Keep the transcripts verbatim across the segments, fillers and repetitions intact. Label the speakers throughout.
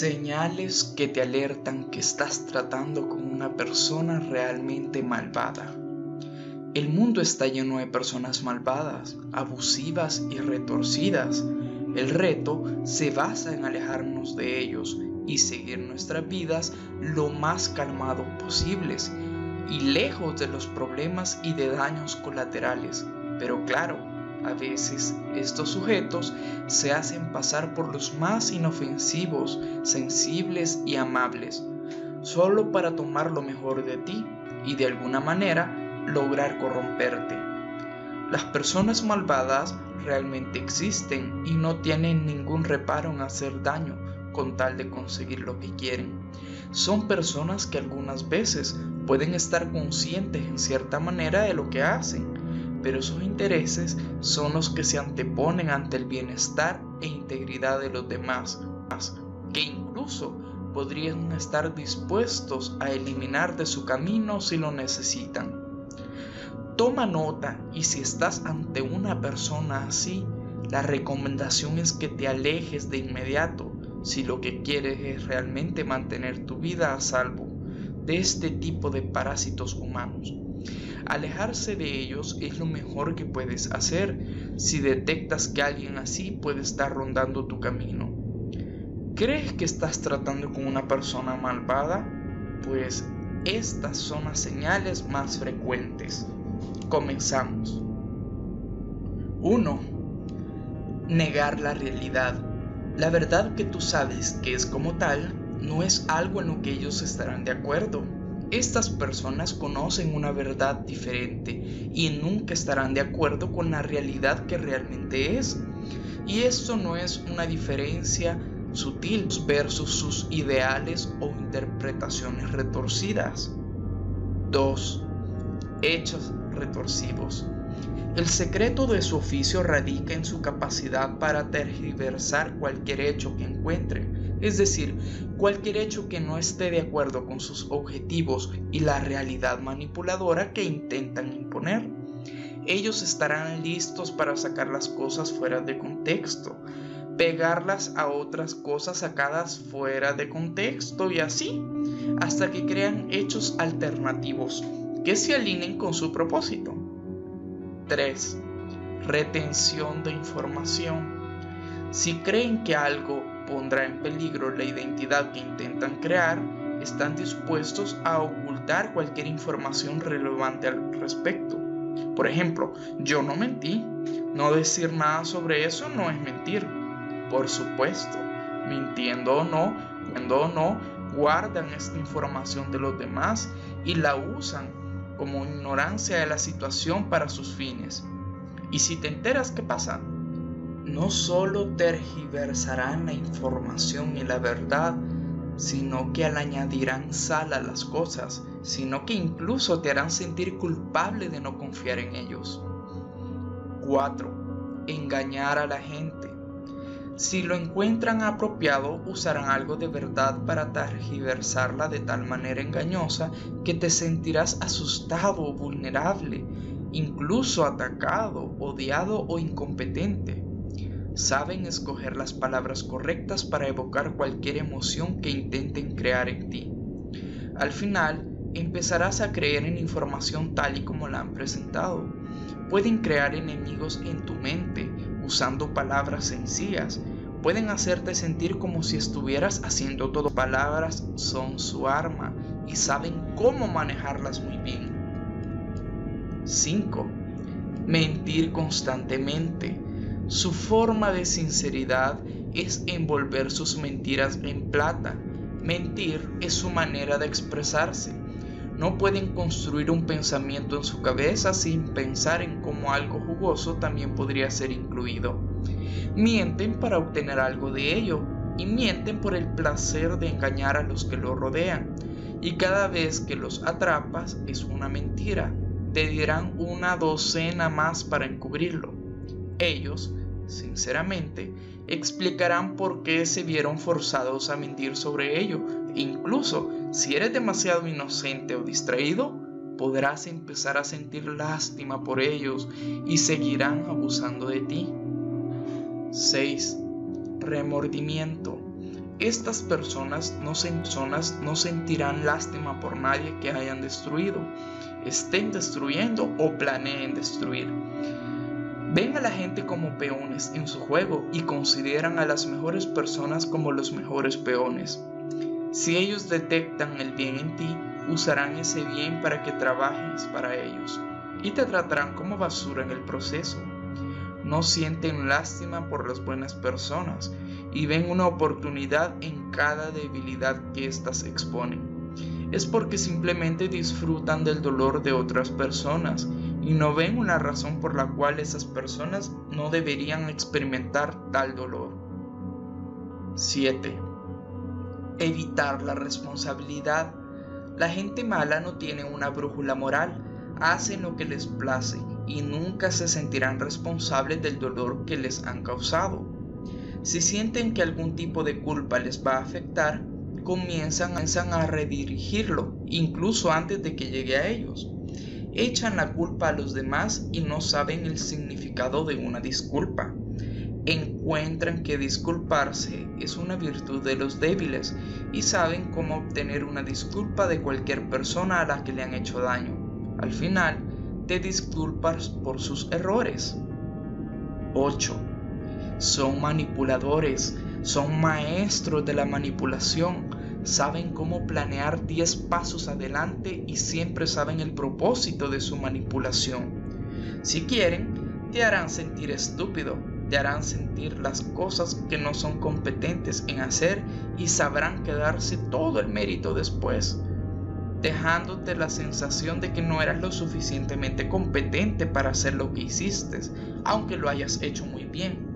Speaker 1: Señales que te alertan que estás tratando con una persona realmente malvada. El mundo está lleno de personas malvadas, abusivas y retorcidas. El reto se basa en alejarnos de ellos y seguir nuestras vidas lo más calmados posibles y lejos de los problemas y de daños colaterales. Pero claro, a veces estos sujetos se hacen pasar por los más inofensivos, sensibles y amables, solo para tomar lo mejor de ti y de alguna manera lograr corromperte. Las personas malvadas realmente existen y no tienen ningún reparo en hacer daño con tal de conseguir lo que quieren. Son personas que algunas veces pueden estar conscientes en cierta manera de lo que hacen, pero sus intereses son los que se anteponen ante el bienestar e integridad de los demás, que incluso podrían estar dispuestos a eliminar de su camino si lo necesitan. Toma nota, y si estás ante una persona así, la recomendación es que te alejes de inmediato si lo que quieres es realmente mantener tu vida a salvo de este tipo de parásitos humanos. Alejarse de ellos es lo mejor que puedes hacer si detectas que alguien así puede estar rondando tu camino. ¿Crees que estás tratando con una persona malvada? Pues estas son las señales más frecuentes. Comenzamos. uno. Negar la realidad. La verdad que tú sabes que es como tal no es algo en lo que ellos estarán de acuerdo. Estas personas conocen una verdad diferente y nunca estarán de acuerdo con la realidad que realmente es. Y esto no es una diferencia sutil versus sus ideales o interpretaciones retorcidas. dos. Hechos retorsivos. El secreto de su oficio radica en su capacidad para tergiversar cualquier hecho que encuentre, es decir, cualquier hecho que no esté de acuerdo con sus objetivos y la realidad manipuladora que intentan imponer. Ellos estarán listos para sacar las cosas fuera de contexto, pegarlas a otras cosas sacadas fuera de contexto y así, hasta que crean hechos alternativos que se alineen con su propósito. tres. Retención de información. Si creen que algo pondrá en peligro la identidad que intentan crear, están dispuestos a ocultar cualquier información relevante al respecto. Por ejemplo, yo no mentí. No decir nada sobre eso no es mentir. Por supuesto, mintiendo o no, mintiendo o no, guardan esta información de los demás y la usan como ignorancia de la situación para sus fines. Y si te enteras, ¿qué pasa? No solo tergiversarán la información y la verdad, sino que le añadirán sal a las cosas, sino que incluso te harán sentir culpable de no confiar en ellos. cuatro. Engañar a la gente. Si lo encuentran apropiado, usarán algo de verdad para tergiversarla de tal manera engañosa que te sentirás asustado o vulnerable, incluso atacado, odiado o incompetente. Saben escoger las palabras correctas para evocar cualquier emoción que intenten crear en ti. Al final, empezarás a creer en información tal y como la han presentado. Pueden crear enemigos en tu mente usando palabras sencillas. Pueden hacerte sentir como si estuvieras haciendo todo. Palabras son su arma y saben cómo manejarlas muy bien. cinco. Mentir constantemente. Su forma de sinceridad es envolver sus mentiras en plata. Mentir es su manera de expresarse. No pueden construir un pensamiento en su cabeza sin pensar en cómo algo jugoso también podría ser incluido. Mienten para obtener algo de ello y mienten por el placer de engañar a los que lo rodean. Y cada vez que los atrapas es una mentira. Te dirán una docena más para encubrirlo. Ellos, sinceramente, explicarán por qué se vieron forzados a mentir sobre ello. Incluso si eres demasiado inocente o distraído, podrás empezar a sentir lástima por ellos y seguirán abusando de ti. seis. Remordimiento. Estas personas no, se, personas no sentirán lástima por nadie que hayan destruido, estén destruyendo o planeen destruir. Ven a la gente como peones en su juego y consideran a las mejores personas como los mejores peones. Si ellos detectan el bien en ti, usarán ese bien para que trabajes para ellos y te tratarán como basura en el proceso. No sienten lástima por las buenas personas y ven una oportunidad en cada debilidad que éstas exponen. Es porque simplemente disfrutan del dolor de otras personas y no ven una razón por la cual esas personas no deberían experimentar tal dolor. siete. Evitar la responsabilidad. La gente mala no tiene una brújula moral, hacen lo que les place y nunca se sentirán responsables del dolor que les han causado. Si sienten que algún tipo de culpa les va a afectar, comienzan, comienzan a redirigirlo, incluso antes de que llegue a ellos. Echan la culpa a los demás y no saben el significado de una disculpa. Encuentran que disculparse es una virtud de los débiles y saben cómo obtener una disculpa de cualquier persona a la que le han hecho daño. Al final, te disculpas por sus errores. ocho. Son manipuladores, son maestros de la manipulación. Saben cómo planear diez pasos adelante y siempre saben el propósito de su manipulación. Si quieren, te harán sentir estúpido, te harán sentir las cosas que no son competentes en hacer y sabrán quedarse todo el mérito después, dejándote la sensación de que no eras lo suficientemente competente para hacer lo que hiciste, aunque lo hayas hecho muy bien.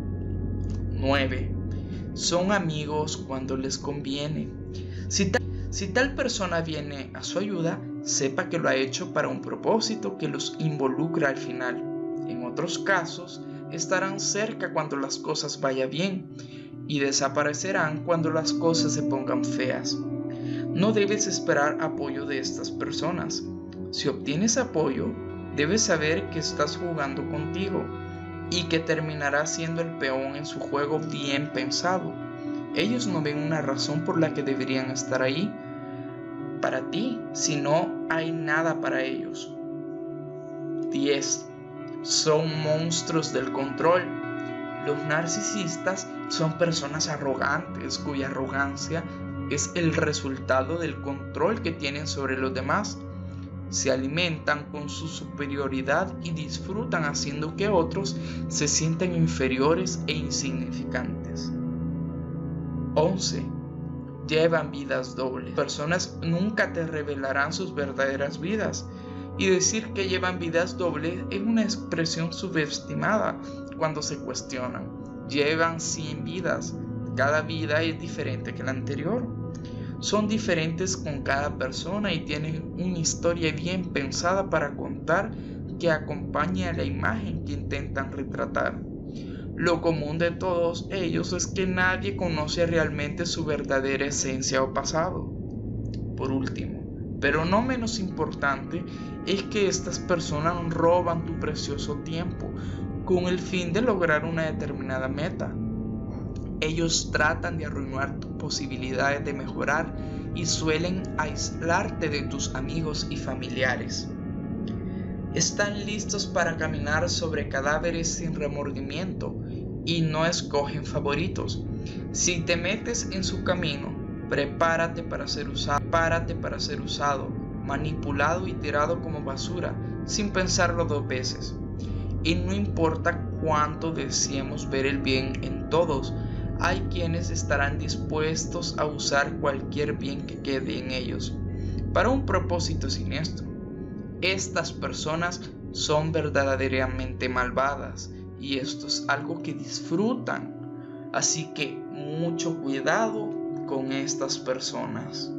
Speaker 1: nueve. Son amigos cuando les conviene. Si tal, si tal persona viene a su ayuda, sepa que lo ha hecho para un propósito que los involucra al final. En otros casos, estarán cerca cuando las cosas vayan bien y desaparecerán cuando las cosas se pongan feas. No debes esperar apoyo de estas personas. Si obtienes apoyo, debes saber que estás jugando contigo y que terminará siendo el peón en su juego bien pensado. Ellos no ven una razón por la que deberían estar ahí para ti, si no hay nada para ellos. diez. Son monstruos del control. Los narcisistas son personas arrogantes cuya arrogancia es el resultado del control que tienen sobre los demás. Se alimentan con su superioridad y disfrutan haciendo que otros se sientan inferiores e insignificantes. once. Llevan vidas dobles. Personas nunca te revelarán sus verdaderas vidas. Y decir que llevan vidas dobles es una expresión subestimada cuando se cuestionan. Llevan cien vidas. Cada vida es diferente que la anterior. Son diferentes con cada persona y tienen una historia bien pensada para contar que acompañe a la imagen que intentan retratar. Lo común de todos ellos es que nadie conoce realmente su verdadera esencia o pasado. Por último, pero no menos importante, es que estas personas roban tu precioso tiempo con el fin de lograr una determinada meta. Ellos tratan de arruinar tus posibilidades de mejorar y suelen aislarte de tus amigos y familiares. Están listos para caminar sobre cadáveres sin remordimiento y no escogen favoritos. Si te metes en su camino, prepárate para ser usado, prepárate para ser usado, manipulado y tirado como basura sin pensarlo dos veces. Y no importa cuánto deseemos ver el bien en todos, hay quienes estarán dispuestos a usar cualquier bien que quede en ellos para un propósito siniestro. Estas personas son verdaderamente malvadas y esto es algo que disfrutan. Así que mucho cuidado con estas personas.